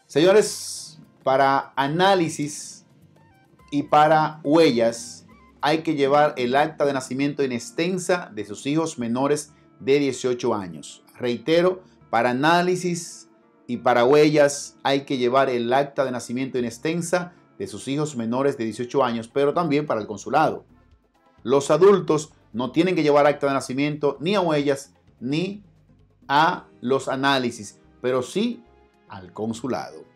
Señores, para análisis y para huellas hay que llevar el acta de nacimiento en extensa de sus hijos menores de 18 años. Reitero, para análisis y para huellas hay que llevar el acta de nacimiento en extensa de sus hijos menores de 18 años, pero también para el consulado. Los adultos no tienen que llevar acta de nacimiento ni a huellas ni a los análisis, pero sí al consulado.